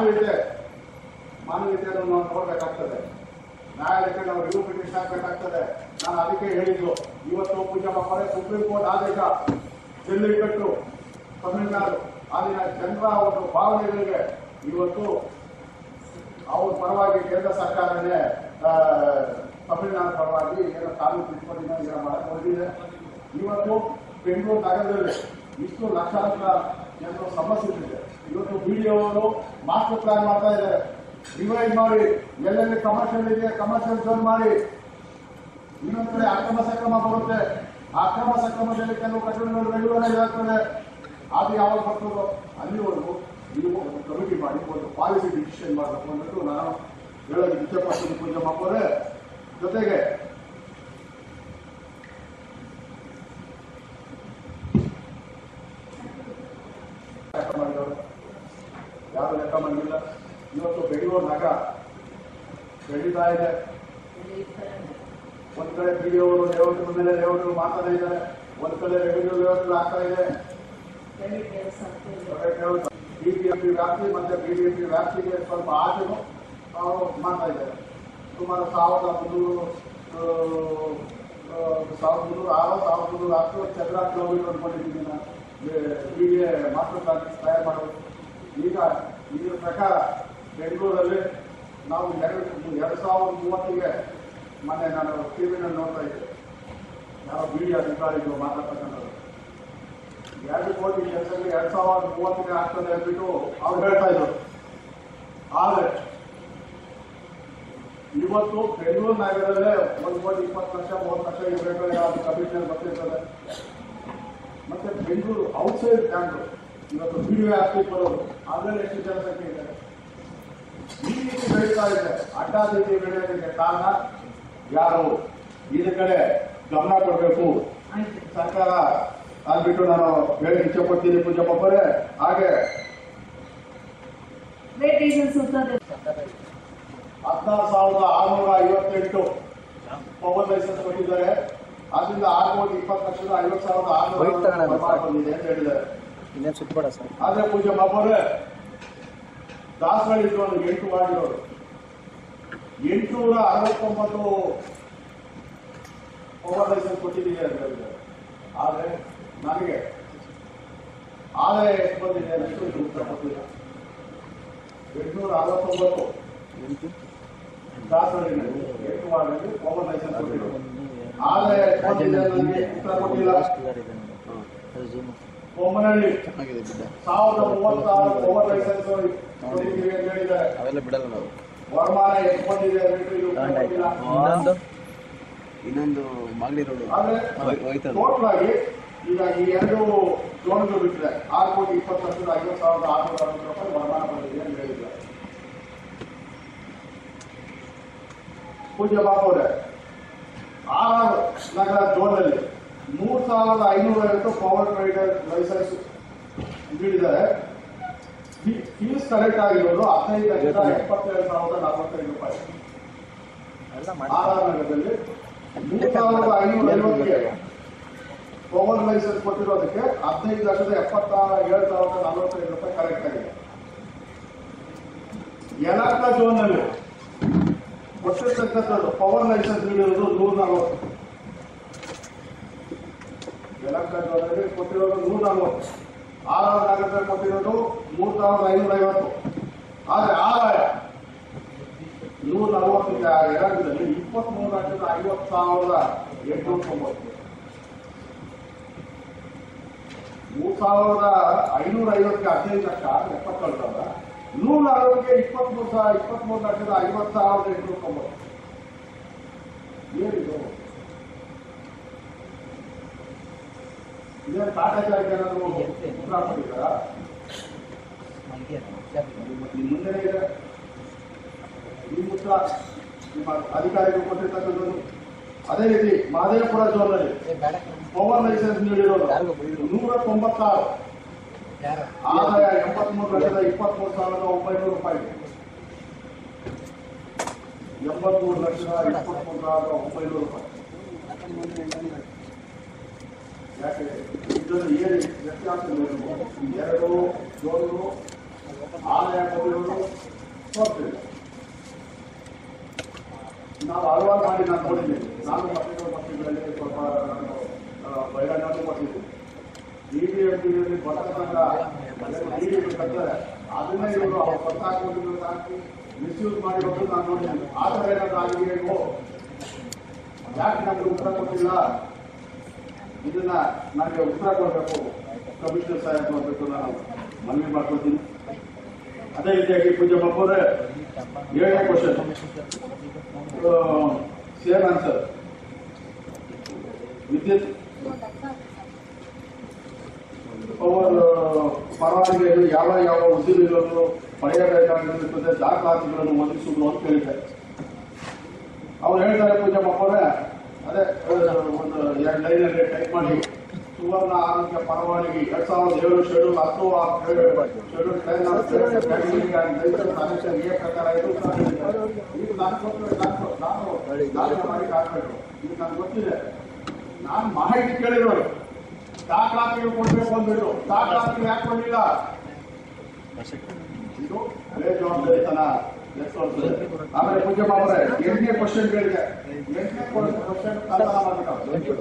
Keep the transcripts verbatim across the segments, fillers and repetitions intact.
ಮಾನವೀಯತೆ ಮಾನವೀಯತೆಯನ್ನು ನಾವು ನೋಡಬೇಕಾಗ್ತದೆ. ನ್ಯಾಯಾಲಯಕ್ಕೆ ನಾವು ರಿವ್ಯೂ ಪಿಟಿಷನ್ ಹಾಕಬೇಕಾಗ್ತದೆ. ನಾನು ಅದಕ್ಕೆ ಹೇಳಿದ್ದು, ಇವತ್ತು ಪೂಜಾ ಬಾಪರೆ ಸುಪ್ರೀಂ ಕೋರ್ಟ್ ಆದೇಶ ಜಲ್ಲಿಕಟ್ಟು ತಮಿಳುನಾಡು ಅಲ್ಲಿನ ಜನರ ಒಂದು ಭಾವನೆಗಳಿಗೆ ಇವತ್ತು ಅವ್ರ ಪರವಾಗಿ ಕೇಂದ್ರ ಸರ್ಕಾರನೇ ತಮಿಳುನಾಡು ಪರವಾಗಿ ಏನೋ ಕಾನೂನು ತಿದ್ದುಪಡಿನ ಏನೋ ಮಾಡಕ್ಕೆ ಹೊರಟಿದೆ. ಇವತ್ತು ಬೆಂಗಳೂರು ನಗರದಲ್ಲಿ ಇಷ್ಟು ಲಕ್ಷಾಂತರ ಜನರು ಸಮಸ್ಯೆ. ಇವತ್ತು ಬಿಡಿಒರು ಮಾಸ್ಟರ್ ಪ್ಲಾನ್ ಮಾಡ್ತಾ ಇದ್ದಾರೆ. ಡಿವೈಡ್ ಮಾಡಿ ಎಲ್ಲೆಲ್ಲಿ ಕಮರ್ಷಿಯಲ್ ಇದೆ ಕಮರ್ಷಿಯಲ್ ಝೋನ್ ಮಾಡಿ. ಇನ್ನೊಂದು ಕಡೆ ಅಕ್ರಮ ಸಕ್ರಮ ಬರುತ್ತೆ. ಆ ಅಕ್ರಮ ಸಕ್ರಮದಲ್ಲಿ ಕೆಲವು ಕಟ್ಟಡಗಳು ರೆಗ್ಯುಲರೈಸ್ ಆಗ್ತದೆ. ಅದು ಯಾವಾಗ ಬರ್ತದೋ ಅಲ್ಲಿವರೆಗೂ ನೀವು ಒಂದು ಕಮಿಟಿ ಮಾಡಿ ಒಂದು ಪಾಲಿಸಿ ಡಿಸಿಷನ್ ಮಾಡಬೇಕು ಅಂದ್ಬಿಟ್ಟು ನಾನು ಹೇಳೋದಕ್ಕೆ ಇಚ್ಛೆಪಡ್ತೀನಿ ಪೂಜಾ ಮಕ್ಕಳೇ. ಜೊತೆಗೆ ಲೆಕ್ಕ ಮಾಡಿದವರು ಯಾರು ಲೆಕ್ಕ ಮಾಡಿಲ್ಲ. ಇವತ್ತು ಬೆಂಗಳೂರು ನಗರ ಬೆಳೀತಾ ಇದೆ. ಒಂದ್ ಕಡೆ ಬಿಡಿಒರು ಲೇಔಟ್ ಮೇಲೆ ಲೇಔಟ್ ಮಾಡ್ತಾನೆ ಇದ್ದಾರೆ, ಒಂದ್ ಕಡೆ ರೆವಿನ್ಯೂ ಲೇಔಟ್ ಆಗ್ತಾ ಇದೆ. ಬಿಬಿಎಂಪಿ ವ್ಯಾಪ್ತಿ ಮತ್ತೆ ಬಿಬಿಎಂಪಿ ವ್ಯಾಪ್ತಿಗೆ ಸ್ವಲ್ಪ ಆಚೆಗೂ ಮಾಡ್ತಾ ಇದ್ದಾರೆ. ಸುಮಾರು ಸಾವಿರದ ಮುನ್ನೂರು ಸಾವಿರದ ಮುನ್ನೂರು ಆರು ಸಾವಿರದ ಮುನ್ನೂರು ಹತ್ತು ಚದರ ಕಿಲೋಮೀಟರ್ ಅನ್ಕೊಂಡಿದ್ದೀನಿ ನಾನು ಹೀಗೆ ಮಾಸ್ಟರ್ ಪ್ಲಾನ್ ತಯಾರು ಮಾಡೋದು. ಈಗ ಇದರ ಪ್ರಕಾರ ಬೆಂಗಳೂರಲ್ಲಿ ನಾವು ಎರಡು ಎರಡು ಸಾವಿರದ ಮೂವತ್ತಿಗೆ ಮೊನ್ನೆ ನಾನು ಟಿವಿನಲ್ಲಿ ನೋಡ್ತಾ ಇದ್ದೆ, ಯಾವ ಬಿಡಿ ಅಧಿಕಾರಿಗಳು ಮಾತಾಡ್ತಕ್ಕಂಥದ್ದು ಎರಡು ಕೋಟಿ ಕೆಲಸಕ್ಕೆ ಎರಡ್ ಸಾವಿರದ ಮೂವತ್ತಿಗೆ ಆಗ್ತದೆ ಅಂದ್ಬಿಟ್ಟು ಅವ್ರು ಹೇಳ್ತಾ ಇದ್ರು. ಆದರೆ ಇವತ್ತು ಬೆಂಗಳೂರು ನಗರದಲ್ಲೇ ಒಂದು ಕೋಟಿ ಇಪ್ಪತ್ತು ಲಕ್ಷ ಮೂವತ್ತು ಲಕ್ಷ ಇರಬೇಕಾದ್ರೆ ಅದು ಕಮಿಷನ್ ಬರ್ತಿರ್ತದೆ. ಮತ್ತೆ ಬೆಂಗಳೂರು ಔಟ್ಸೈಡ್ ಬ್ಯಾಂಗ್ಳೂರು ಇವತ್ತು ಬಿಡಿ ವ್ಯಾಪ್ತಿ ಬರೋದು ಅದರಲ್ಲಿ ಎಷ್ಟು ಜನಸಂಖ್ಯೆ ಇದೆ. ಈ ರೀತಿ ಬೆಳೀತಾ ಇದೆ. ಅಡ್ಡಾದಿಡ್ಡಿ ಬೆಳೆಯೋದಕ್ಕೆ ಕಾರಣ ಯಾರು? ಇದ್ರ ಕಡೆ ಗಮನ ಕೊಡಬೇಕು ಸರ್ಕಾರ ಅಂದ್ಬಿಟ್ಟು ನಾನು ಹೇಳಿ ಇಚ್ಛೆ ಪಡ್ತೀನಿ ಪೂಜಾ ಬಾಪರೆ. ಹಾಗೆ ಹದಿನಾರು ಸಾವಿರದ ಆರುನೂರ ಐವತ್ತೆಂಟು ಪವರ್ ಲೈಸೆನ್ಸ್ ಕೊಟ್ಟಿದ್ದಾರೆ. ಅದರಿಂದ ಆರು ಕೋಟಿ ಇಪ್ಪತ್ತು ಲಕ್ಷದ ಐವತ್ತು ಸಾವಿರದ ಆರುನೂರ ಬಂದಿದೆ ಅಂತ ಹೇಳಿದ್ದಾರೆ. ಆದ್ರೆ ಪೂಜಾ ಬಾಪರೆ ದಾಸರಳ್ಳಿ ಒಂದು ಎಂಟು ವಾರ್ಡ್ಗಳು ಎಂಟುನೂರ ಅರವತ್ತೊಂಬತ್ತು ಪವರ್ ಲೈಸೆನ್ಸ್ ಕೊಟ್ಟಿದ್ದೀವಿ ಅಂತ ಹೇಳಿದ್ದಾರೆ. ಆದರೆ ನನಗೆ ಆದಾಯ ಎಷ್ಟು ಬಂದಿದೆ ಅನ್ನೋದು ಉತ್ತರ ಕೊಟ್ಟಿಲ್ಲ. ಎಂಟುನೂರ ಅರವತ್ತೊಂಬತ್ತು ದಾಸರಳ್ಳಿನಲ್ಲಿ ಎಂಟು ವಾರ್ಡ್ನಲ್ಲಿ ಪವರ್ ಲೈಸೆನ್ಸ್ ಕೊಟ್ಟಿರೋದು. ಆದಾಯ ಎಷ್ಟು ಬಂದಿದೆ ನನಗೆ ಉತ್ತರ ಕೊಟ್ಟಿಲ್ಲ. ಬೊಮ್ಮನಹಳ್ಳಿ ಸಾವಿರದ ಮೂವತ್ತಾರು ಪವರ್ ಲೈಸೆನ್ಸ್ ಕೊಟ್ಟಿದ್ದೀವಿ ಅಂತ ಹೇಳಿದ್ದಾರೆ. ವರಮಾನ ಎಷ್ಟು ಬಂದಿದೆ ಅನ್ನೋದು ಇನ್ನೊಂದು ಮಾಗಡಿ ರೋಡ್ ಟೋಟಲ್ ಆಗಿ ಈಗ ಈ ಎರಡು ಜೋನ್ಗಳು ಬಿಟ್ಟರೆ ಆರು ಕೋಟಿ ಇಪ್ಪತ್ತು ಲಕ್ಷದ ಐವತ್ತು ಸಾವಿರದ ಆರುನೂರ ಅರವತ್ತು ರೂಪಾಯಿ ವರಮಾನ ಬಂದಿದೆ ಅಂತ ಹೇಳಿದ್ದಾರೆ. ಪೂಜ್ಯ ಬಾಬು ಅವರೇ, ಆರು ನಗರ ಜೋನಲ್ಲಿ ಮೂರ್ ಸಾವಿರದ ಐನೂರ ಐವತ್ತು ಪವರ್ ಟ್ರೇಡರ್ ಲೈಸೆನ್ಸ್ ನೀಡಿದ್ದಾರೆ. ಫೀಸ್ ಕಲೆಕ್ಟ್ ಆಗಿರೋದು ಹದಿನೈದು ಲಕ್ಷದ ಎಪ್ಪತ್ತೇಳು ಸಾವಿರದ ನಲವತ್ತೈದು ರೂಪಾಯಿ. ಆರ್ ನಗರದಲ್ಲಿ ಮೂರು ಸಾವಿರದ ಐನೂರ ಐವತ್ತಿಗೆ ಪವರ್ ಲೈಸೆನ್ಸ್ ಕೊಟ್ಟಿರೋದಕ್ಕೆ ಹದಿನೈದು ಲಕ್ಷದ ಎಪ್ಪತ್ತ ಏಳು ಸಾವಿರದ ನಲವತ್ತೈದು ರೂಪಾಯಿ ಕಲೆಕ್ಟ್ ಆಗಿದೆ. ಯಲಹಂಕ ಝೋನ್ನಲ್ಲಿ ಕೊಟ್ಟಿರ್ತಕ್ಕಂಥದ್ದು ಪವರ್ ಲೈಸೆನ್ಸ್ ನೀಡಿರೋದು ನೂರ ನಲವತ್ತು. ಯಲಹಂಕ ಝೋನ್ನಲ್ಲಿ ಕೊಟ್ಟಿರೋದು ನೂರ ನಲವತ್ತು. ಆರ್ ಆರ್ ನಗರದಲ್ಲಿ ಕೊಟ್ಟಿರೋದು ಮೂರು ಸಾವಿರದ ಐನೂರ ಐವತ್ತು. ಆದರೆ ಆದಾಯ ನೂರ ನಲವತ್ತಕ್ಕೆ ಯಲಹಂಕದಲ್ಲಿ ಇಪ್ಪತ್ತ್ ಮೂರು ಲಕ್ಷದ ಐವತ್ತು ಸಾವಿರದ ಎಂಟುನೂರ ತೊಂಬತ್ತು. ಮೂರ್ ಸಾವಿರದ ಐನೂರ ಐವತ್ತಿಗೆ ಹದಿನೈದು ಲಕ್ಷ ಎಪ್ಪತ್ತೇಳು ಸಾವಿರ. ನೂರ ಅರವತ್ತಿಗೆ ಇಪ್ಪತ್ತ್ ಮೂರು ಸಾವಿರ ಇಪ್ಪತ್ತ್ ಮೂರು ಲಕ್ಷದ ಐವತ್ತು ಸಾವಿರದ ಎಂಟುನೂರ ತೊಂಬತ್ತು. ಏನಿದು? ಇದೇನು ಕಾಟಾಚಾರಕ್ಕೆ ಏನಾದ್ರು ಉತ್ತರ ಕೊಟ್ಟಿದ್ದಾರಾ? ಮುಂದೆ ಇದೆ ನಿಮ್ಮ ಉತ್ತರ ನಿಮ್ಮ ಅಧಿಕಾರಿಗಳು ಕೊಟ್ಟಿರ್ತಕ್ಕಂಥದ್ದು. ಅದೇ ರೀತಿ ಮಹದೇವಪುರ ಝೋನ್ನಲ್ಲಿ ಪವರ್ ಲೈಸೆನ್ಸ್ ನೀಡಿರೋದು ನೂರ ತೊಂಬತ್ತಾರು. ಆದಾಯ ಎಂಬತ್ಮೂರು ಲಕ್ಷದ ಇಪ್ಪತ್ಮೂರು ಸಾವಿರದ ಒಂಬೈನೂರು ರೂಪಾಯಿ. ಎಂಬತ್ಮೂರು ಲಕ್ಷದ ಇಪ್ಪತ್ಮೂರು ಸಾವಿರದ ಒಂಬೈನೂರು ರೂಪಾಯಿ. ಯಾಕೆ ಇದನ್ನು ಏನು ವ್ಯತ್ಯಾಸ ಎರಡು ಜೋನು ಆದಾಯ ಕೊಡುವರು ತೋರ್ತಿಲ್ಲ. ನಾವು ಹಲವಾರು ಮಾಡಿ ನಾನು ನೋಡಿದ್ದೀನಿ. ನಾನು ಪತ್ರಿಕಾ ಪತ್ರಿಕೆಗಳಲ್ಲಿ ಸ್ವಲ್ಪ ಬಹಿರಂಗನೂ ಕೊಟ್ಟಿದ್ದೀನಿ. ಬಿ ಬಿ ಎಂ ಪಿಯಲ್ಲಿ ಬಡತನದ ಕಟ್ತಾರೆ, ಅದನ್ನೇ ಇವರು ಅವ್ರು ಗೊತ್ತಾಗೋದಿಲ್ಲ ಹಾಕಿ ಮಿಸ್ಯೂಸ್ ಮಾಡಿರೋದು ನಾನು ನೋಡಿದ್ದೀನಿ. ಆ ಥರ ಏನಾದ್ರು ಆಗಿದೆಯೋ, ಯಾಕೆ ನಮ್ಗೆ ಉತ್ತರ ಕೊಟ್ಟಿಲ್ಲ, ಇದನ್ನ ನನಗೆ ಉತ್ತರ ಕೊಡಬೇಕು, ಕಮಿಷನರ್ ಸಾಹೇಬ್ ಕೊಡಬೇಕು ನಾನು ಮನವಿ ಮಾಡ್ಕೊಳ್ತೀನಿ. ಅದೇ ರೀತಿಯಾಗಿ ಪೂಜ್ಯ ಬಾಪುರೇ, ಏಳನೇ ಕ್ವಶನ್ ಸೇಮ್ ಆನ್ಸರ್. ವಿದ್ಯುತ್ ಪವರ್ ಪರವಾನಗಿಯಲ್ಲಿ ಯಾವ ಯಾವ ಉದ್ಯೋಗಿಗಳನ್ನು ಪಡೆಯಬೇಕಾಗಿರುತ್ತದೆ ದಾಖಲಾತಿಗಳನ್ನು ಒದಗಿಸುವುದು ಅಂತ ಹೇಳಿದ್ದಾರೆ. ಅವ್ರು ಹೇಳ್ತಾರೆ ಪೂಜಾ ಬಾಪುರೇ, ಅದೇ ಒಂದು ಎರಡು ಲೈನಲ್ಲಿ ಟೈಪ್ ಮಾಡಿ, ಸುವರ್ಣ ಆರೋಗ್ಯ ಪರವಾನಗಿ ಎರಡ್ ಸಾವಿರದ ಏಳು ಶೆಡ್ಯೂಲ್ ಹತ್ತು ಶೆಡ್ಯೂಲ್ ಟೆನ್ ಎ ಪ್ರಕಾರ ಇದು ಈಗ ನಾನು ಕೊಟ್ಟು ನಾನು ದಾಖಲೆ ಮಾಡಿ ಹಾಕಬೇಕು. ಈಗ ನನಗೆ ಗೊತ್ತಿದೆ, ನಾನು ಮಾಹಿತಿ ಕೇಳಿರೋರು ದಾಖಲಾತಿಗಳು ಕೊಡ್ಬೇಕು ಅಂದ್ಬಿಟ್ಟು ದಾಖಲಾತಿಗಳು ಯಾಕೆ ಕೊಡಲಿಲ್ಲ? ಇದು ಬೇಜವಾಬ್ದಾರಿತನ ಎತ್ಕೊಳ್ತದೆ. ಆಮೇಲೆ ಪೂಜ್ಯ ಬಾಬರೇ, ಎಂಟನೇ ಕ್ವಶನ್ ಕೇಳಿದೆ, ಎಂಟನೇ ಕ್ವಶನ್ ಕಲ್ಪನಾ ಮಾಡಬೇಕು.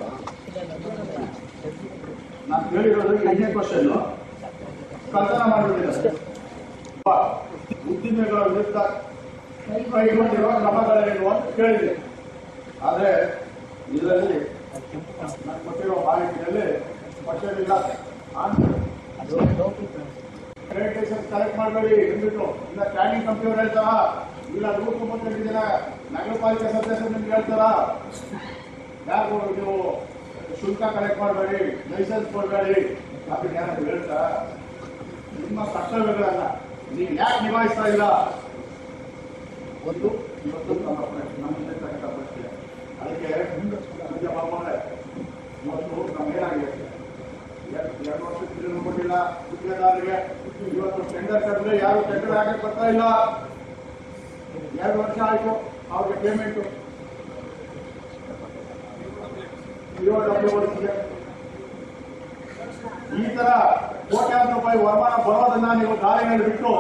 ನಾನು ಹೇಳಿರೋದು ಎಂಟನೇ ಕ್ವಶನ್ ಕಲ್ಪನಾ ಮಾಡಬೇಕಿದೆ. ಉದ್ದಿಮೆಗಳ ವಿರುದ್ಧ ಕೈಗೊಂಡಿರುವ ಕ್ರಮಗಳೇನು ಅಂತ ಕೇಳಿದೆ. ಆದ್ರೆ ಇದರಲ್ಲಿ ನಾನು ಕೊಟ್ಟಿರೋ ಮಾಹಿತಿಯಲ್ಲಿ ಕ್ವಶನ್ ಇಲ್ಲ. ಕ್ರೆಡಿಟೇಷನ್ ಕಲೆಕ್ಟ್ ಮಾಡಬೇಡಿ ಎಂದ್ಬಿಟ್ಟು ಇಲ್ಲ ಟ್ಯಾಗಿಂಗ್ ಕಂಪ್ನಿಯವ್ರು ಹೇಳ್ತಾರ, ಇಲ್ಲ ನೂರ ತೊಂಬತ್ತೆಂಟು ಜನ ನಗರ ಪಾಲಿಕೆ ಸದಸ್ಯರು ನಿಮ್ಗೆ ಹೇಳ್ತಾರ, ಯಾರು ನೀವು ಶುಲ್ಕ ಕಲೆಕ್ಟ್ ಮಾಡಬೇಡಿ, ಲೈಸೆನ್ಸ್ ಕೊಡಬೇಡಿ, ಅದಕ್ಕೆ ಯಾರು ಹೇಳ್ತಾರ? ನಿಮ್ಮ ಕರ್ತವ್ಯಗಳನ್ನ ನೀವು ಯಾಕೆ ನಿಭಾಯಿಸ್ತಾ ಇಲ್ಲ? ಒಂದು ಇವತ್ತು ನಮ್ಮ ನಮ್ಮಿಂದ ಪ್ರಶ್ನೆ. ಅದಕ್ಕೆ ಪೂಜ್ಯ ಬಾಪುರೇ, ಇವತ್ತು ನಮ್ಗೇನಾಗಿದೆ, ಎರಡು ವರ್ಷ ತಿರುಗಿ ಕೊಟ್ಟಿಲ್ಲ ಗುತ್ತಿಗೆದಾರರಿಗೆ. ಇವತ್ತು ಟೆಂಡರ್ ಕರೆದ್ರೆ ಯಾರು ಟೆಂಡರ್ ಆಗಕ್ಕೆ ಬರ್ತಾ ಇಲ್ಲ. ಎರಡು ವರ್ಷ ಆಯ್ತು ಅವ್ರಿಗೆ ಪೇಮೆಂಟ್ ಈ ತರ ಕೋಟ್ಯಾಂತರ ರೂಪಾಯಿ ವರಮಾನ ಬರೋದನ್ನ ನೀವು ದಾರಿನಲ್ಲಿ ಬಿಟ್ಟು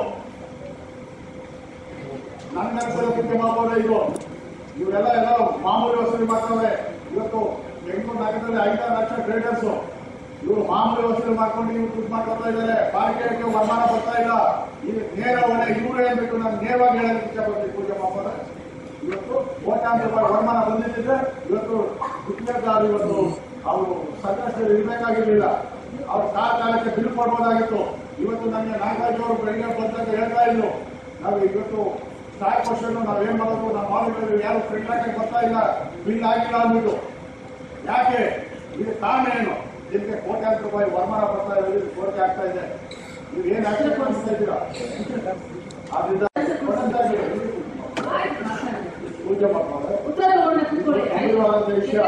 ನನ್ನ ಮುಖ್ಯ ಮಾಡ್ಬೋದ? ಇದು ಇವರೆಲ್ಲ ಎಲ್ಲ ಮಾಮೂಲಿ ವಸೂಲಿ ಮಾಡ್ತಾರೆ. ಇವತ್ತು ಬೆಂಗಳೂರು ನಗರದಲ್ಲಿ ಐದಾರು ಲಕ್ಷ ಟ್ರೇಡರ್ಸ್ ಇವರು ಮಾಮೂಲಿ ವಸೂಲಿ ಮಾಡ್ಕೊಂಡು ಇವ್ರು ದುಡ್ಡು ಮಾಡ್ಕೊತಾ ಇದ್ದಾರೆ. ಬಾಡಿಗೆ ವರಮಾನ ಬರ್ತಾ ಇಲ್ಲ. ಇದು ನೇರ ಹೊಣೆ ಇವರು ಹೇಳ್ಬಿಟ್ಟು ನಾನು ನೇರವಾಗಿ ಹೇಳೋದಕ್ಕೆ ಇಚ್ಛೆ ಪಡ್ತೀನಿ ಪೂಜೆ ಮಾಡ್ತಾರೆ. ಇವತ್ತು ಕೋಟ್ಯಾಂತರ ರೂಪಾಯಿ ವರಮಾನ ಬಂದಿದ್ದರೆ ಇವತ್ತು ಗುತ್ತಿಗೆದಾರರು ಇವತ್ತು ಅವರು ಸಂಕಷ್ಟದಲ್ಲಿ ಇರಬೇಕಾಗಿರ್ಲಿಲ್ಲ. ಅವ್ರ ಕಾಲ ಕಾಲಕ್ಕೆ ಬಿಲ್ ಕೊಡ್ಬೋದಾಗಿತ್ತು. ಇವತ್ತು ನನಗೆ ನಾಗರಾಜ್ ಅವರು ಬೆಳಿಗ್ಗೆ ಬಂದಾಗ ಹೇಳ್ತಾ ಇದ್ರು, ನಾವು ಇವತ್ತು ಸ್ಟಾಕ್ ಕ್ವಶನ್ ನಾವೇನ್ ಮಾಡೋದು, ನಾವು ಮಾಡಿದ್ರು ಯಾರು ಪ್ರಿಂಟ್ ಹಾಕಕ್ಕೆ ಬರ್ತಾ ಇಲ್ಲ, ಬಿಲ್ ಆಗಿಲ್ಲ ಅಂದ್ಬಿಟ್ಟು. ಯಾಕೆ? ಇದು ಕಾರಣ ಏನು? ಇದಕ್ಕೆ ಕೋಟ್ಯಾಂತರ ರೂಪಾಯಿ ವರಮಾನ ಬರ್ತಾ ಇರೋದು ಕೋರಿಕೆ ಆಗ್ತಾ ಇದೆ. ನೀವು ಏನ್ ಆಕ್ಷೇಪ ಮಾಡ್ತಾ ಇದ್ದೀರಾ? ಆದ್ರಿಂದ ಪೂಜೆ ಮಾಡ್ತಾರೆ ಗಂಭೀರವಾದ ವಿಷಯ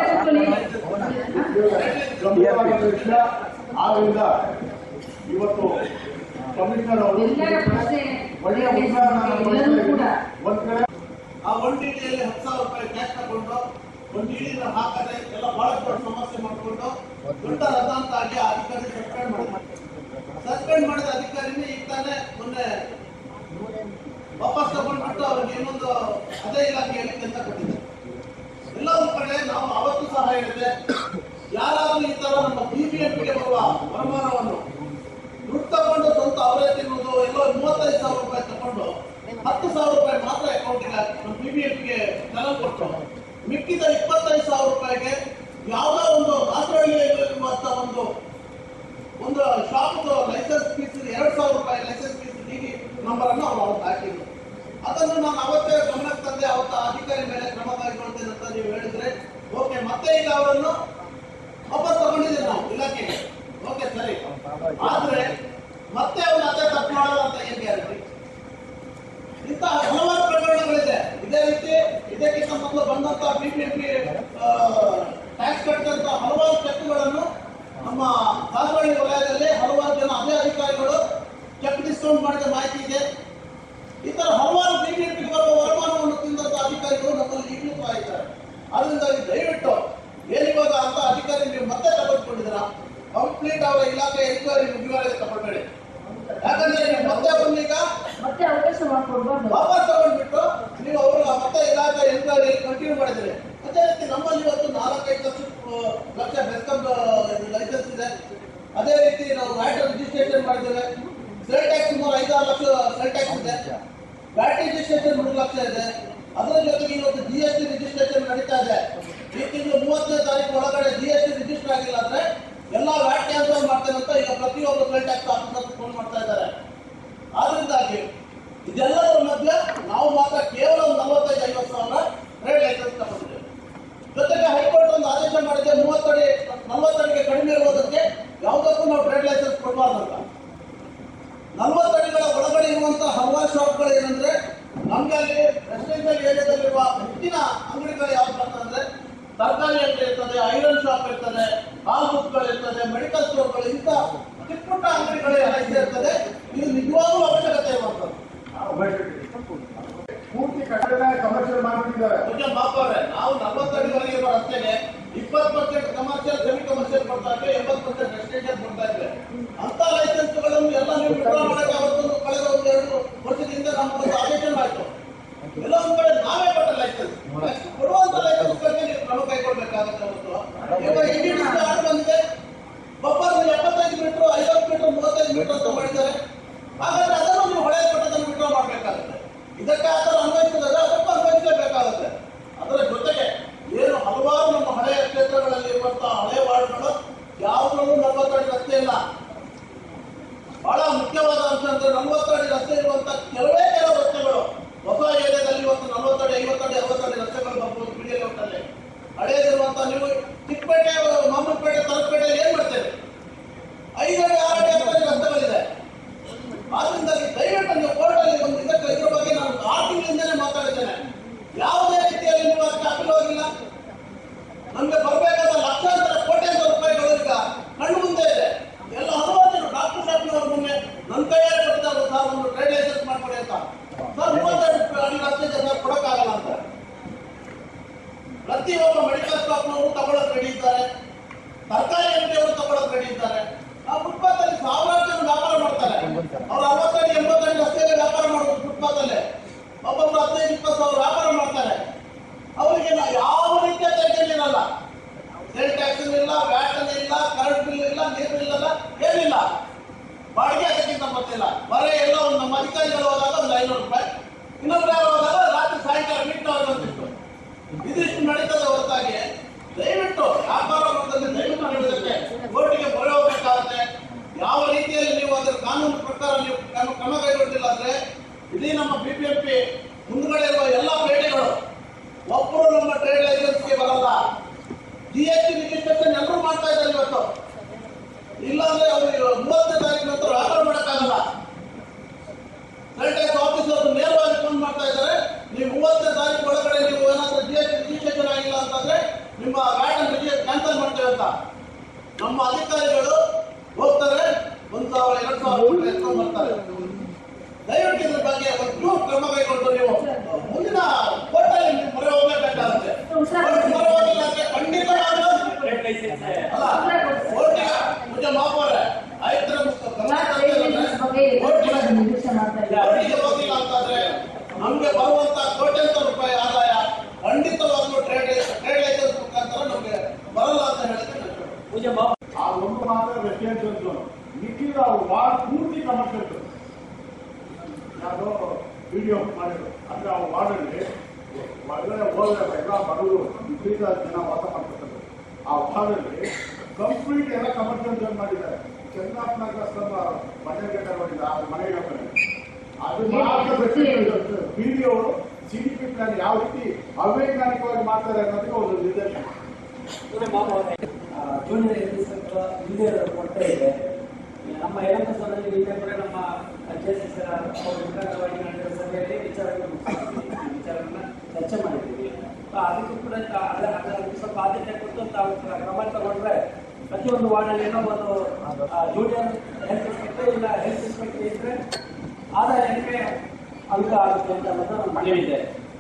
ಗಂಭೀರವಾದ ವಿಷಯ. ಆದ್ರಿಂದ ಇವತ್ತು ಕಮಿಷನರ್ ಅವರು ಒಳ್ಳೆಯ ಒಂದ್ ಕಡೆ ಆ ಒಂಟಿಯಲ್ಲಿ ಹತ್ತು ಸಾವಿರ ರೂಪಾಯಿ ಕ್ಯಾಶ್ ತಗೊಂಡು ಒಂದು ಇಡೀನ ಹಾಕದೆ ಎಲ್ಲ ಬಹಳಷ್ಟು ಸಮಸ್ಯೆ ಮಾಡಿಕೊಂಡು ದೊಡ್ಡ ರದ್ದಾಂತ ಆಗಿ ಆ ಅಧಿಕಾರಿ ಸಸ್ಪೆಂಡ್ ಮಾಡಿದ್ರು. ಸಸ್ಪೆಂಡ್ ಮಾಡಿದ ಅಧಿಕಾರಿನೇ ಈಗ ತಾನೇ ಮೊನ್ನೆ ವಾಪಸ್ ತಗೊಂಡ್ಬಿಟ್ಟು ಅವ್ರಿಗೆ ಇನ್ನೊಂದು ಅದೇ ಇಲಾಖೆಯಲ್ಲಿ ಕೆಲಸ ಕೊಟ್ಟಿದ್ದಾರೆ. ಎಲ್ಲ ಒಂದು ಕಡೆ ನಾವು ಅವತ್ತು ಸಹ ಹೇಳಿದೆ, ಯಾರಾದ್ರೂ ಈ ತರ ನಮ್ಮ ಬಿಬಿಎಂಪಿಗೆ ಬರುವ ವರಮಾನವನ್ನು ದುಡ್ಡು ತಗೊಂಡು ಸ್ವಂತ ಅವರೇ ತಿನ್ನುವುದು, ಎಲ್ಲೋ ಮೂವತ್ತೈದು ಸಾವಿರ ರೂಪಾಯಿ ತಗೊಂಡು ಹತ್ತು ಸಾವಿರ ರೂಪಾಯಿ ಮಾತ್ರ ಅಕೌಂಟಿಗೆ ನಮ್ಮ ಬಿಬಿಎಂಪಿಗೆ ನೆಲ ಕೊಟ್ಟು ಮಿಕ್ಕಿದ ಇಪ್ಪತ್ತೈದು ಸಾವಿರ ರೂಪಾಯಿಗೆ ಯಾವುದೋ ಒಂದು ದಾಸರಹಳ್ಳಿಯಲ್ಲಿರುವಂತ ಒಂದು ಒಂದು ಶಾಪ್ ಲೈಸೆನ್ಸ್ ಫೀಸ್ ಎರಡು ಸಾವಿರ ರೂಪಾಯಿ ಲೈಸೆನ್ಸ್ ಫೀಸ್ ಡಿಗಿ ನಂಬರ್ ಅನ್ನು ಅವ್ರು ಅವತ್ತು ಹಾಕಿದ್ರು. ಅದನ್ನು ನಾನು ಅವತ್ತೇ ಗಮನಕ್ಕೆ ತಂದೆ, ಅವತ್ತ ಅಧಿಕಾರಿ ಮೇಲೆ ಕ್ರಮ ಕೈಗೊಳ್ತೇನೆ ಅಂತ ನೀವು ಹೇಳಿದ್ರೆ ಓಕೆ. ಮತ್ತೆ ಈಗ ಅವರನ್ನು ವಾಪಸ್ ತಗೊಂಡಿದ್ದೀವಿ ನಾವು ಇಲಾಖೆಗೆ, ಓಕೆ ಸರಿ. ಆದ್ರೆ ಮತ್ತೆ ಅವನು ಅದೇ ತಪ್ಪು ಮಾಡಲ್ಲ ಅಂತ ಏನ್ ಗ್ಯಾರಂಟಿ? ಇಂತಹ ಹಲವಾರು ಪ್ರಕರಣಗಳಿದೆ. ಇದೇ ರೀತಿ ಇದಕ್ಕಿಂತ ಮೊದಲು ಬಂದಂತ ಬಿಬಿಎಂಪಿ ಟ್ಯಾಕ್ಸ್ ಕಟ್ಟಿದಂತ ಹಲವಾರು ಚೆಕ್ಗಳನ್ನು ನಮ್ಮ ದಾಸರಹಳ್ಳಿ ವಲಯದಲ್ಲಿ ಹಲವಾರು ಜನ ಅದೇ ಅಧಿಕಾರಿಗಳು ಚೆಕ್ ಡಿಸ್ಕೌಂಟ್ ಮಾಡಿದ ಮಾಹಿತಿ ಇದೆ. ಈ ತರ ಹಲವಾರು ಬಿಬಿಎಂಪಿ ಬರುವ ವರಮಾನವನ್ನು ತಿಂದಂತ ಅಧಿಕಾರಿಗಳು ನಮ್ಮಲ್ಲಿ ಈಗಲೂ ಸಹ ಇದ್ದಾರೆ. ಆದ್ರಿಂದ ದಯವಿಟ್ಟು ಏನಿವಾಗ ಅಂತ ಅಧಿಕಾರಿ ನೀವು ಮತ್ತೆ ತಗೊಂಡ್ಕೊಂಡಿದ್ದೀರಾ, ಕಂಪ್ಲೀಟ್ ಅವರ ಇಲಾಖೆ ಎನ್ಕ್ವೈರಿ ಮುಗಿಯುವವರೆಗೆ ತಗೊಳ್ಬೇಡಿ. ಯಾಕಂದ್ರೆ ನೀವು ಮತ್ತೆ ಅವ್ರನ್ನೀಗ ಮತ್ತೆ ಅವಕಾಶ ಮಾಡಿಕೊಡ್ಬಾರ್ದು. ವಾಪಸ್ ತಗೊಂಡ್ಬಿಟ್ಟು ನೀವು ಅವರು ಮತ್ತೆ ಇಲಾಖೆ ಎಂಕ್ವೈರಿ ಕಂಟಿನ್ಯೂ ಮಾಡಿದ್ರೆ ಅದೇ ರೀತಿ ನಮ್ಮಲ್ಲಿ ಇವತ್ತು ನಾಲ್ಕೈದು ಲಕ್ಷ ಲಕ್ಷ ಬೆಸ್ಕಾಂ ಲೈಸೆನ್ಸ್ ಇದೆ. ಅದೇ ರೀತಿ ನಾವು ವ್ಯಾಟ್ ರಿಜಿಸ್ಟ್ರೇಷನ್ ಮಾಡಿದ್ದೇವೆ. ಸೆಲ್ ಟ್ಯಾಕ್ಸ್ ಸುಮಾರು ಐದಾರು ಲಕ್ಷ ಸೆಲ್ ಟ್ಯಾಕ್ಸ್ ಇದೆ. ವ್ಯಾಟ್ ರಿಜಿಸ್ಟ್ರೇಷನ್ ಮೂರು ಲಕ್ಷ ಇದೆ. ಅದರ ಜೊತೆಗೆ ಇವತ್ತು ಜಿ ಎಸ್ ಟಿ ರಿಜಿಸ್ಟ್ರೇಷನ್ ನಡೀತಾ ಇದೆ. ಈ ತಿಂಗಳು ಮೂವತ್ತನೇ ತಾರೀಕು ಒಳಗಡೆ ಜಿ ಎಸ್ ಟಿ ರಿಜಿಸ್ಟರ್ ಆಗಿಲ್ಲ ಅಂದ್ರೆ ಎಲ್ಲ ವ್ಯಾಟ್ ಕ್ಯಾನ್ಸಲ್ ಮಾಡ್ತೇನೆ ಅಂತ ಈಗ ಪ್ರತಿಯೊಬ್ಬರು ಸೆಲ್ ಟ್ಯಾಕ್ಸ್ ಆಫೀಸರ್ ಫೋನ್ ಮಾಡ್ತಾ ಇದ್ದಾರೆ. ಆದ್ರಿಂದಾಗಿ ಇದೆಲ್ಲದರ ಮಧ್ಯೆ ನಾವು ಮಾತ್ರ ಕೇವಲ ಒಂದು ನಲವತ್ತೈದು ಐವತ್ತು ಸಾವಿರ ಟ್ರೇಡ್ ಲೈಸೆನ್ಸ್ ತಗೊಂಡಿದ್ದೇವೆ. ಜೊತೆಗೆ ಹೈಕೋರ್ಟ್ ಒಂದು ಆದೇಶ ಮಾಡಿದೆ, ಮೂವತ್ತಡಿ ನಲವತ್ತಡಿಗೆ ಕಡಿಮೆ ಇರುವುದಕ್ಕೆ ಯಾವುದಕ್ಕೂ ನಾವು ಟ್ರೇಡ್ ಲೈಸೆನ್ಸ್ ಕೊಡಬಾರ್ದಂತ. ನಲವತ್ತಡಿಗಳ ಒಳಗಡೆ ಇರುವಂತಹ ಹಲವಾರು ಶಾಪ್ಗಳು ಏನಂದ್ರೆ ನಮ್ಗೆ ಅಲ್ಲಿ ರೆಸಿಡೆನ್ಷಿಯಲ್ ಏರಿಯಾದಲ್ಲಿರುವ ಹೆಚ್ಚಿನ ಅಂಗಡಿಗಳು ಯಾವ್ದು ಬರ್ತಂದ್ರೆ ತರಕಾರಿ ಅಂಗಡಿ ಇರ್ತದೆ, ಐರನ್ ಶಾಪ್ ಇರ್ತದೆ, ಹಾಲ್ ಬುಕ್ಗಳು ಇರ್ತದೆ, ಮೆಡಿಕಲ್ ಸ್ಟೋರ್ಗಳು, ಇಂಥ ಚಿಕ್ಕ ಪುಟ್ಟ ಅಂಗಡಿಗಳು ಎಲ್ಲ ಇರ್ತದೆ. ಇದು ನಿಜವಾಗ್ಲೂ ಅವಶ್ಯಕತೆ ಇರುವಂತದ್ದು. ಪೂರ್ತಿ ಕಟ್ಟಡ ಕಮರ್ಷಿಯಲ್ ಮಾಡಿಬಿಟ್ಟಿದ್ದಾರೆ. ನಾವು ನಲವತ್ತಡಿವರೆಗೆ ಇರುವ ರಸ್ತೆಗೆ ಇಪ್ಪತ್ತು ಪರ್ಸೆಂಟ್ ಕಮರ್ಷಿಯಲ್, ಸೆಮಿ ಕಮರ್ಷಿಯಲ್ ಕೊಡ್ತಾ ಇದ್ವಿ, ಎಂಬತ್ತು ಪರ್ಸೆಂಟ್ ರೆಸಿಡೆನ್ಷಿಯಲ್ ಕೊಡ್ತಾ ಇದ್ವಿ. ಅಂತ ಲೈಸೆನ್ಸ್ಗಳನ್ನು ಎಲ್ಲ ನೀವು ವಿಡ್ರಾ ಮಾಡಕ್ಕೆ ಅವತ್ತೊಂದು ಕಳೆದ ಒಂದು ಎರಡು ವರ್ಷದಿಂದ ನಮ್ಗೊಂದು ಆದೇಶ ಆಯ್ತು. ಎಲ್ಲ ಒಂದ್ ಕಡೆ ನಾವೇ ಕೊಟ್ಟ ಲೈಸೆನ್ಸ್, ಕೊಡುವಂತ ಲೈಸೆನ್ಸ್ ಬಗ್ಗೆ ನೀವು ಕ್ರಮ ಕೈಗೊಳ್ಬೇಕಾಗುತ್ತೆ. ಅವತ್ತು ಈಗ ಇಮಿಡಿಯೇಟ್ ಆರ್ಡರ್ ಬಂದಿದೆ, ಬಫರ್ ಎಪ್ಪತ್ತೈದು ಮೀಟರ್, ಐವತ್ತು ಮೀಟರ್, ಮೂವತ್ತೈದು ಮೀಟರ್ ಅಂತ ಮಾಡಿದ್ದಾರೆ. ಹಾಗಾದ್ರೆ ಅದನ್ನು ನೀವು ಹಳೆಯ ಕೊಟ್ಟದನ್ನು ವಿಡ್ರಾ ಮಾಡಬೇಕಾಗುತ್ತೆ. ಇದಕ್ಕೆ ಆ ಥರ ಅನ್ವಯಿಸಿದಾಗ ಅದಕ್ಕೂ ಅನ್ವಯಿಸಲೇಬೇಕಾಗುತ್ತೆ. ಅದರ ಜೊತೆಗೆ ಏನು ಹಲವಾರು ನಮ್ಮ ಹಳೆಯ ಕ್ಷೇತ್ರಗಳಲ್ಲಿ ಇರುವಂತಹ ಹಳೆಯ ವಾರ್ಡ್ಗಳು ಯಾವುದ್ರಲ್ಲೂ ನಲವತ್ತಡಿ ರಸ್ತೆ ಇಲ್ಲ. ಬಹಳ ಮುಖ್ಯವಾದ ಅಂಶ ಅಂದ್ರೆ ನಲವತ್ತಡಿ ರಸ್ತೆ ಇರುವಂತಹ ಕೆಲವೇ ಕೆಲವು ರಸ್ತೆಗಳು ಹೊಸ ಏರಿಯಾದಲ್ಲಿ ಇವತ್ತು ನಲವತ್ತಡಿ, ಐವತ್ತಡಿ, ಅರವತ್ತಡಿ ರಸ್ತೆಗಳು ಬರ್ಬೋದು. ಬಿಡಿ ರೋಡ್ನಲ್ಲಿ ಹಳೆಯದಿರುವಂತಹ ನೀವು ಚಿಕ್ಕಪೇಟೆ, ಮಾಮೂಲ್ಪೇಟೆ, ತಲಪೇಟೆ ಏನ್ ಮಾಡ್ತೇವೆ, ಐದಡಿ ಆರಡಿ ಹತ್ತಡಿ ರಸ್ತೆಗಳಿದೆ. ಆದ್ರಿಂದಾಗಿ ದಯವಿಟ್ಟು ನೀವು ಕೋರ್ಟಲ್ಲಿ ಒಂದು ಇದಕ್ಕೆ ಇದ್ರ ಬಗ್ಗೆ ನಾನು ಆರು ತಿಂಗಳಿಂದಲೇ ಮಾತಾಡಿದ್ದೇನೆ. ಯಾವುದೇ ರೀತಿಯಲ್ಲಿ ನೀವು ಅದಕ್ಕೆ ಅಪೀಲ್ ಹೋಗಿಲ್ಲ. ನಮ್ಗೆ ಬರಬೇಕಾದ ಲಕ್ಷಾಂತರ ಕೋಟ್ಯಾಂತರ ರೂಪಾಯಿಗಳು ಈಗ ಕಣ್ಣು ಮುಂದೆ ಇದೆ. ಎಲ್ಲ ಹಲವಾರು ಜನ ಡಾಕ್ಟರ್ ಸಾಹೇಬ್ನವ್ರ ಮೊನ್ನೆ ನನ್ನ ಕೈಯಾರೆ ಕೊಟ್ಟಿದ್ದಾರೆ, ಸರ್ ಒಂದು ಟ್ರೇಡ್ ಲೈಸೆನ್ಸ್ ಮಾಡ್ಕೊಡಿ ಅಂತ. ಸರ್ ಮೂವತ್ತೆರಡು ಅಡಿ ರಸ್ತೆ ಜನ ಕೊಡಕ್ಕಾಗಲ್ಲ ಅಂತ. ಪ್ರತಿಯೊಬ್ಬ ಮೆಡಿಕಲ್ ಸ್ಟಾಪ್ನವರು ತಗೊಳ್ಳೋಕೆ ರೆಡಿ ಇದ್ದಾರೆ, ಸರ್ಕಾರಿ ಅಂಗಡಿಯವರು ತಗೊಳ್ಳೋಕೆ ರೆಡಿ ಇದ್ದಾರೆ. ಆ ಫುಟ್ಪಾತ್ ಅಲ್ಲಿ ಸಾವಿರಾರು ಜನ ವ್ಯಾಪಾರ ಮಾಡ್ತಾರೆ. ಅವ್ರು ಅರವತ್ತಡಿ ಎಂಬತ್ತಡಿ ರಸ್ತೆಯಲ್ಲಿ ವ್ಯಾಪಾರ ಮಾಡೋದು ಫುಟ್ಪಾತ್ ಅಲ್ಲಿ. ಒಬ್ಬೊಬ್ರು ಹದಿನೈದು ಇಪ್ಪತ್ತು ಸಾವಿರ ವ್ಯಾಪಾರ ಮಾಡ್ತಾರೆ. ಅವರಿಗೆ ಯಾವ ರೀತಿಯ ತೆರಿಗೆ ಇರಲ್ಲ, ಸೇಲ್ ಟ್ಯಾಕ್ಸ್ ಇಲ್ಲ, ವ್ಯಾಟ್ ಇಲ್ಲ, ಕರೆಂಟ್ ಬಿಲ್ ಇಲ್ಲ, ನೀರು ಬಿಲ್ ಇಲ್ಲ, ಏನಿಲ್ಲ. ಬಾಡಿಗೆ ಅದಕ್ಕಿಂತ ಗೊತ್ತಿಲ್ಲ. ಬರೇ ಎಲ್ಲ ಒಂದು ನಮ್ಮ ಅಧಿಕಾರಿಗಳು ಹೋದಾಗ ಒಂದು ಐನೂರು ರೂಪಾಯಿ, ಇನ್ನೊಬ್ರು ಯಾರು ಹೋದಾಗ ರಾತ್ರಿ ಸಾಯಂಕಾಲ ಮಿಟ್ಟು ಅವ್ರಿಗೊಂದಿಷ್ಟು. ಇದಿಷ್ಟು ನಡೀತದೆ ಹೊರತಾಗಿ ದಯವಿಟ್ಟು ವ್ಯಾಪಾರ ಮಾಡೋದಕ್ಕೆ ದಯವಿಟ್ಟು ನೀಡುವುದಕ್ಕೆ ಕೋರ್ಟಿಗೆ ಮೊರೆ ಹೋಗಬೇಕಾಗುತ್ತೆ. ಯಾವ ರೀತಿಯಲ್ಲಿ ನೀವು ಅದರ ಕಾನೂನು ಪ್ರಕಾರ ನೀವು ಕ್ರಮ ಕೈಗೊಂಡಿಲ್ಲ ಅಂದ್ರೆ ಇಡೀ ನಮ್ಮ ಬಿ ಬಿ ಎಂ ಪಿ ಮುಂದ್ಗಡೆ ಇರುವ ಎಲ್ಲ ಪೇಟೆಗಳು ಒಬ್ಬರು ನಮ್ಮ ಟ್ರೇಡ್ ಲೈಸೆನ್ಸ್ಗೆ ಬರಲ್ಲ. ಜಿ ಎಸ್ ಟಿ ರಿಜಿಸ್ಟ್ರೇಷನ್ ಎಲ್ಲರೂ ಮಾಡ್ತಾ ಇದ್ದಾರೆ ಇವತ್ತು. ಇಲ್ಲಾಂದ್ರೆ ಅವರು ಮೂವತ್ತನೇ ತಾರೀಕು ನಂತರ ವ್ಯಾಪಾರ ಮಾಡೋಕ್ಕಾಗಲ್ಲ. ಸೆಲ್ ಟ್ಯಾಕ್ಸ್ ಆಫೀಸರ್ ನೇರವಾಗಿ ಫೋನ್ ಮಾಡ್ತಾ ಇದ್ದಾರೆ, ನೀವು ಮೂವತ್ತನೇ ತಾರೀಕು ಒಳಗಡೆ ನೀವು ಏನಾದ್ರೂ ಜಿ ಎಸ್ ಟಿ ರಿಜಿಸ್ಟ್ರೇಷನ್ ಆಗಿಲ್ಲ ಅಂತಂದ್ರೆ ನಿಮ್ಮ ವ್ಯಾಟ್ ಅನ್ನು ಕ್ಯಾನ್ಸಲ್ ಮಾಡ್ತೇವೆ ಅಂತ. ನಮ್ಮ ಅಧಿಕಾರಿಗಳು ಹೋಗ್ತಾರೆ, ಒಂದ್ ಸಾವಿರ ಎರಡು ಸಾವಿರ ಎತ್ಕೊಂಡು ಬರ್ತಾರೆ. ದಯವಿಟ್ಟು ಇದ್ರ ಬಗ್ಗೆ ಒಂದು ಕ್ರಮ ಕೈಗೊಂಡು ನೀವು ಮುಂದಿನ ಕೋರ್ಟಲ್ಲಿ ನೀವು ಮೊರೆ ಹೋಗಬೇಕಾಗುತ್ತೆ. ಮೊರೆ ಹೋಗಿಲ್ಲ ಅಂದ್ರೆ ಖಂಡಿತ ನಾನು ಅಲ್ಲ ಕೋರ್ಟಿಗೆ ಮುಂಚೆ ಮಾಪೋರೆ ಆಯ್ತರ ಕೋರ್ಟಿಗೆ ಹೋಗಿಲ್ಲ ಅಂತಂದ್ರೆ ನಮ್ಗೆ ಬರುವಂತ ಕೋಟ್ಯಾಂತರ ರೂಪಾಯಿ ಆದಾಯ ಖಂಡಿತವಾಗ್ಲೂ ಟ್ರೇಡ್ ಟ್ರೇಡ್ ಲೈಸೆನ್ಸ್ ಮುಖಾಂತರ ನಮ್ಗೆ ಬರಲ್ಲ ಅಂತ ಹೇಳಕ್ಕೆ ಆ ಒಂದು ಮಾತ್ರ ರೆಸಿಡೆನ್ಷಿಯಲ್ ಮಿಕ್ಕಿದ ವಾರ್ಡ್ ಪೂರ್ತಿ ಕಮರ್ಷಿಯಲ್. ಯಾವುದೋ ವಿಡಿಯೋ ಮಾಡಿದ್ರು ಅಂದ್ರೆ ಆ ವಾರ್ಡಲ್ಲಿ ಒಳಗಡೆ ಹೋದ್ರೆ ಎಲ್ಲ ಬಡವರು ವಿಪರೀತ ಜನ ವಾಸ ಮಾಡ್ಕೊತಾರೆ. ಆ ವಾರ್ಡಲ್ಲಿ ಕಂಪ್ಲೀಟ್ ಎಲ್ಲ ಕಮರ್ಷಿಯಲ್ ಜೋನ್ ಮಾಡಿದ್ದಾರೆ. ಚಂದ್ರಪ್ಪನಗರ ಮನೆಗಟ್ಟ ನೋಡಿದ ಆ ಮನೆಗಳ ಅದು ಮಾತ್ರ video C D P plan ಯಾವ ರೀತಿ ಅವೈಜ್ಞಾನಿಕವಾಗಿ ಮಾಡ್ತಾರೆ ಅನ್ನೋದಕ್ಕೆ ಒಂದು ನಿದರ್ಶನ. ಜೂನಿಯರ್ ಹಿಂದೆ ಕೊಡ್ತಾ ಇದೆ. ನಮ್ಮ ಯಲಹಂಕ ಸಭೆಯಲ್ಲಿ ನಿನ್ನೆ ಕೂಡ ನಮ್ಮ ಅಧ್ಯಕ್ಷರ ಮುಖಾಂತರವಾಗಿ ನಡೆದ ಸಭೆಯಲ್ಲಿ ವಿಚಾರಗಳನ್ನು ವಿಚಾರಗಳನ್ನ ಚರ್ಚೆ ಮಾಡಿದ್ದೀವಿ. ಅದಕ್ಕೂ ಕೂಡ ಅದಕ್ಕೆ ಸ್ವಲ್ಪ ಆದ್ಯತೆ ಕೊಟ್ಟು ತಾವು ಕ್ರಮ ತಗೊಂಡ್ರೆ ಪ್ರತಿಯೊಂದು ವಾರ್ಡಲ್ಲಿ ಏನೋ ಒಂದು ಜೂನಿಯರ್ ಹೆಲ್ತ್ ಇನ್ಸ್ಪೆಕ್ಟರ್ ಇಲ್ಲ ಹೆಲ್ತ್ ಇನ್ಸ್ಪೆಕ್ಟರ್ ಇದ್ರೆ ಆದಾಯಕ್ಕೆ ಅನುಕೂಲ ಆಗುತ್ತೆ ಅಂತ ಅನ್ನೋದು ನಮ್ಮ ಮನವಿದೆ.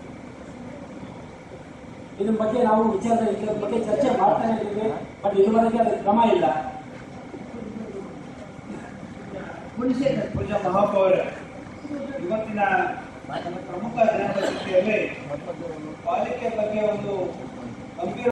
ಇದ್ರ ಬಗ್ಗೆ ನಾವು ವಿಚಾರ ಇದ್ರ ಬಗ್ಗೆ ಚರ್ಚೆ ಮಾಡ್ತಾ ಇದ್ದೀವಿ, ಬಟ್ ಇದುವರೆಗೆ ಅದಕ್ಕೆ ಕ್ರಮ ಇಲ್ಲ. ಪೂಜಾ ಮಹಾಪೌರ ಇವತ್ತಿನ ಪ್ರಮುಖ ಜನಪದ ಪಾಲಿಕೆ ಬಗ್ಗೆ ಒಂದು ಗಂಭೀರ